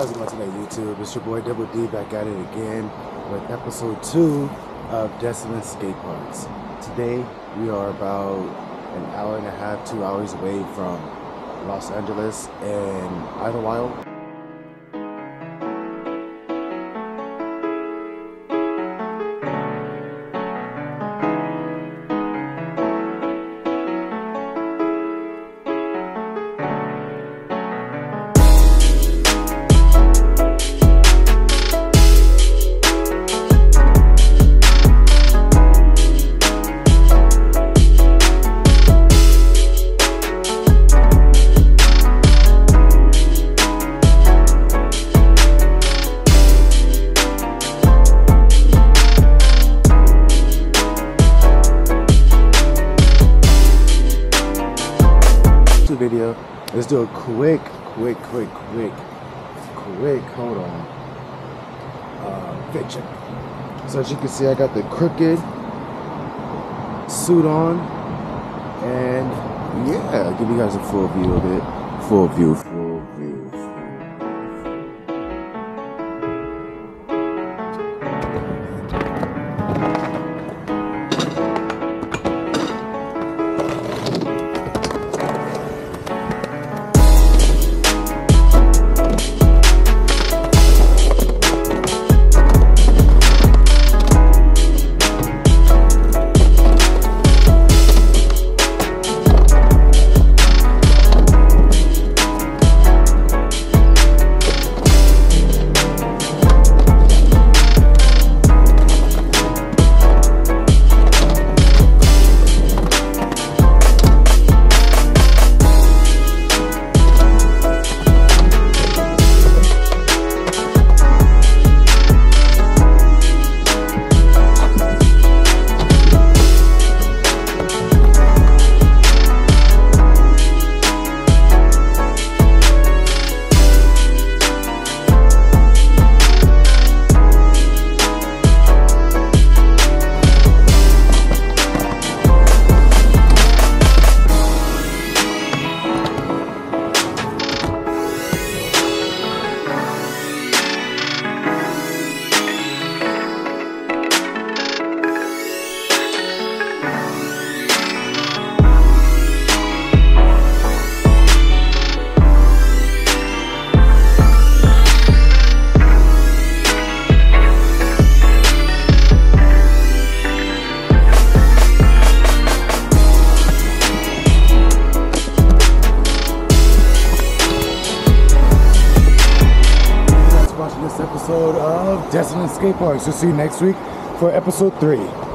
How's it going today, YouTube? It's your boy Double D back at it again with episode 2 of Desolate skate parks. Today we are about an hour and a half, 2 hours away from Los Angeles and Idlewild. Video. Let's do a quick hold on fit check. So as you can see, I got the crooked suit on, and yeah, I'll give you guys a full view of it. Full view. Episode of Desolate skate parks. We'll see you next week for episode 3.